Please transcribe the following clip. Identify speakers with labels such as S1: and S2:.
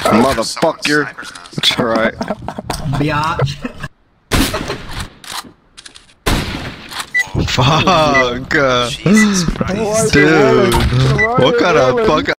S1: Motherfucker. That's right.
S2: Biatch.
S3: Fuck.
S4: Jesus Christ.
S3: Dude. What kind of fuck